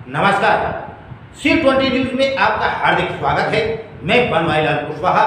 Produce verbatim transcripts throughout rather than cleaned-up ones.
नमस्कार, C twenty news में आपका हार्दिक स्वागत है। मैं बनवारीलाल कुशवाहा।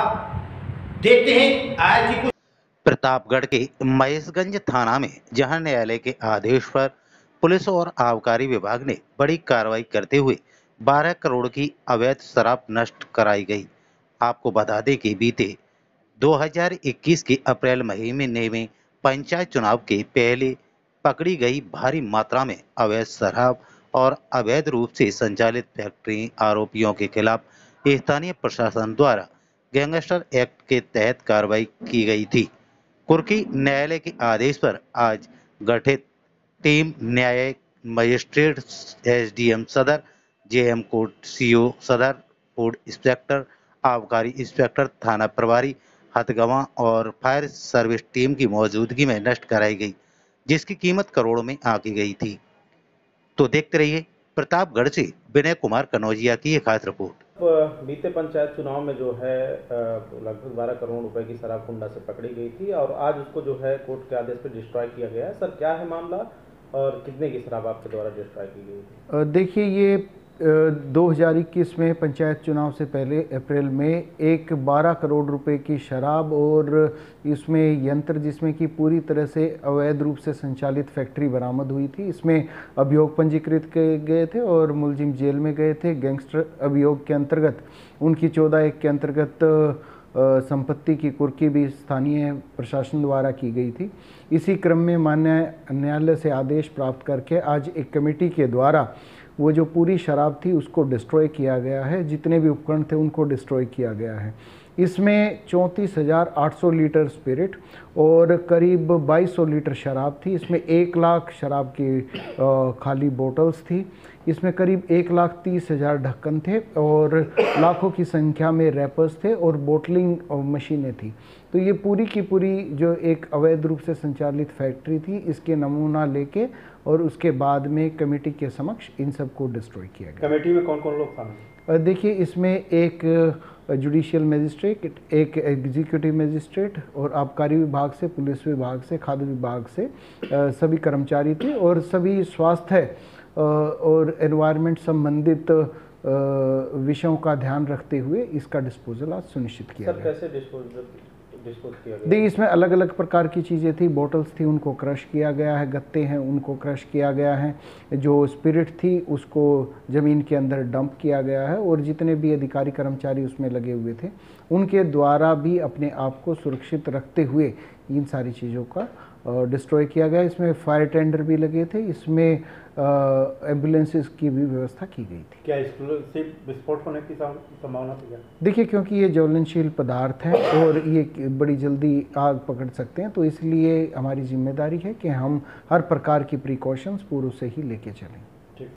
देखते हैं आज की कुछ। प्रतापगढ़ के महेशगंज थाना में जहां न्यायालय के आदेश पर पुलिस और आबकारी विभाग ने बड़ी कार्रवाई करते हुए बारह करोड़ की अवैध शराब नष्ट कराई गई। आपको बता दें कि बीते दो हज़ार इक्कीस के अप्रैल महीने में पंचायत चुनाव के पहले पकड़ी गई भारी मात्रा में अवैध शराब और अवैध रूप से संचालित फैक्ट्री आरोपियों के खिलाफ स्थानीय प्रशासन द्वारा गैंगस्टर एक्ट के तहत कार्रवाई की गई थी। कुर्की न्यायालय के आदेश पर आज गठित टीम न्यायिक मजिस्ट्रेट, एसडीएम सदर, जेएम कोर्ट, सीओ सदर, फूड इंस्पेक्टर, आबकारी इंस्पेक्टर, थाना प्रभारी हथगवां और फायर सर्विस टीम की मौजूदगी में नष्ट कराई गई, जिसकी कीमत करोड़ों में आंकी गई थी। तो देखते रहिए प्रतापगढ़ से विनय कुमार कनौजिया की एक खास रिपोर्ट। बीते पंचायत चुनाव में जो है लगभग बारह करोड़ रुपए की शराब कुंडा से पकड़ी गई थी और आज उसको जो है कोर्ट के आदेश पर डिस्ट्रॉय किया गया है। सर, क्या है मामला और कितने की शराब आपके द्वारा डिस्ट्रॉय की गई थी? देखिए, ये दो हज़ार इक्कीस में पंचायत चुनाव से पहले अप्रैल में एक बारह करोड़ रुपए की शराब और इसमें यंत्र जिसमें कि पूरी तरह से अवैध रूप से संचालित फैक्ट्री बरामद हुई थी। इसमें अभियोग पंजीकृत किए गए थे और मुलजिम जेल में गए थे। गैंगस्टर अभियोग के अंतर्गत उनकी चौदह एक के अंतर्गत संपत्ति की कुर्की भी स्थानीय प्रशासन द्वारा की गई थी। इसी क्रम में माननीय न्यायालय से आदेश प्राप्त करके आज एक कमेटी के द्वारा वो जो पूरी शराब थी उसको डिस्ट्रॉय किया गया है। जितने भी उपकरण थे उनको डिस्ट्रॉय किया गया है। इसमें चौंतीस हज़ार आठ सौ लीटर स्पिरिट और करीब बाईस सौ लीटर शराब थी। इसमें एक लाख शराब की खाली बोतल्स थी। इसमें करीब एक लाख तीस हज़ार ढक्कन थे और लाखों की संख्या में रैपर्स थे और बोटलिंग मशीनें थी। तो ये पूरी की पूरी जो एक अवैध रूप से संचालित फैक्ट्री थी, इसके नमूना लेके और उसके बाद में कमेटी के समक्ष इन सब को डिस्ट्रॉय किया गया। कमेटी में कौन कौन लोग शामिल? देखिए, इसमें एक जुडिशियल मजिस्ट्रेट, एक एग्जीक्यूटिव मजिस्ट्रेट और आबकारी विभाग से, पुलिस विभाग से, खाद्य विभाग से सभी कर्मचारी थे और सभी स्वास्थ्य और एनवायरनमेंट संबंधित विषयों का ध्यान रखते हुए इसका डिस्पोजल आज सुनिश्चित किया गया। कैसे डिस्पोजल डिस्पोज किया गया? देखिए, इसमें अलग अलग प्रकार की चीज़ें थी। बोतल्स थी, उनको क्रश किया गया है। गत्ते हैं, उनको क्रश किया गया है। जो स्पिरिट थी उसको ज़मीन के अंदर डंप किया गया है और जितने भी अधिकारी कर्मचारी उसमें लगे हुए थे उनके द्वारा भी अपने आप को सुरक्षित रखते हुए इन सारी चीज़ों का डिस्ट्रॉय किया गया। इसमें फायर टेंडर भी लगे थे। इसमें एम्बुलेंसेस की भी व्यवस्था की गई थी। क्या एक्सप्लोसिव विस्फोट होने की संभावना थी? देखिए, क्योंकि ये ज्वलनशील पदार्थ है और ये बड़ी जल्दी आग पकड़ सकते हैं, तो इसलिए हमारी जिम्मेदारी है कि हम हर प्रकार की प्रिकॉशंस पूर्व से ही लेके चलें।